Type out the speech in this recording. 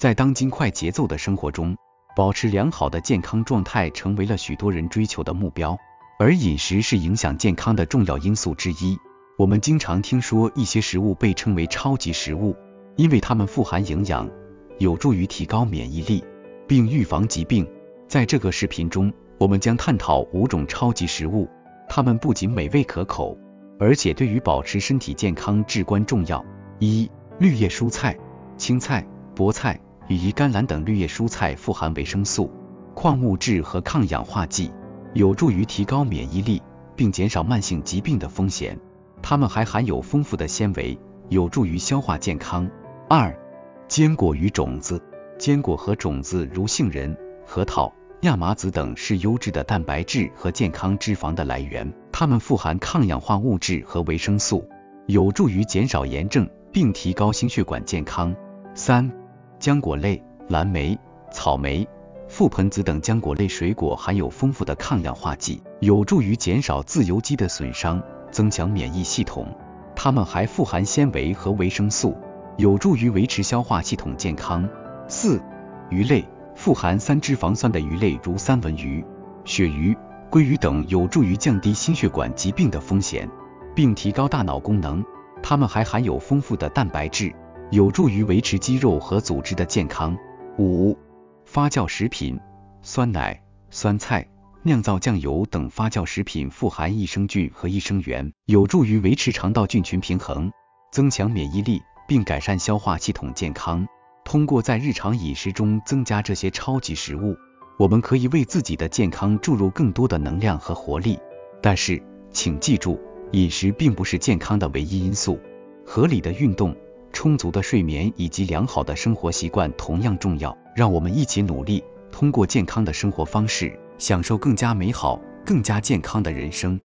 在当今快节奏的生活中，保持良好的健康状态成为了许多人追求的目标，而饮食是影响健康的重要因素之一。我们经常听说一些食物被称为超级食物，因为它们富含营养，有助于提高免疫力，并预防疾病。在这个视频中，我们将探讨5种超级食物，它们不仅美味可口，而且对于保持身体健康至关重要。1. 绿叶蔬菜。青菜、菠菜、羽衣甘蓝等绿叶蔬菜富含维生素、矿物质和抗氧化剂，有助于提高免疫力，并减少慢性疾病的风险。它们还含有丰富的纤维，有助于消化健康。2. 坚果与种子。坚果和种子如杏仁、核桃、亚麻籽等是优质的蛋白质和健康脂肪的来源，它们富含抗氧化物质和维生素，有助于减少炎症并提高心血管健康。3. 浆果类。蓝莓、草莓、覆盆子等浆果类水果含有丰富的抗氧化剂，有助于减少自由基的损伤，增强免疫系统。它们还富含纤维和维生素，有助于维持消化系统健康。4. 鱼类。富含3脂肪酸的鱼类如三文鱼、鳕鱼、鲑鱼等，有助于降低心血管疾病的风险，并提高大脑功能。它们还含有丰富的蛋白质，有助于维持肌肉和组织的健康。5. 发酵食品。酸奶、酸菜、酿造酱油等发酵食品富含益生菌和益生元，有助于维持肠道菌群平衡，增强免疫力，并改善消化系统健康。通过在日常饮食中增加这些超级食物，我们可以为自己的健康注入更多的能量和活力。但是，请记住，饮食并不是健康的唯一因素，合理的运动、充足的睡眠以及良好的生活习惯同样重要。让我们一起努力，通过健康的生活方式，享受更加美好、更加健康的人生。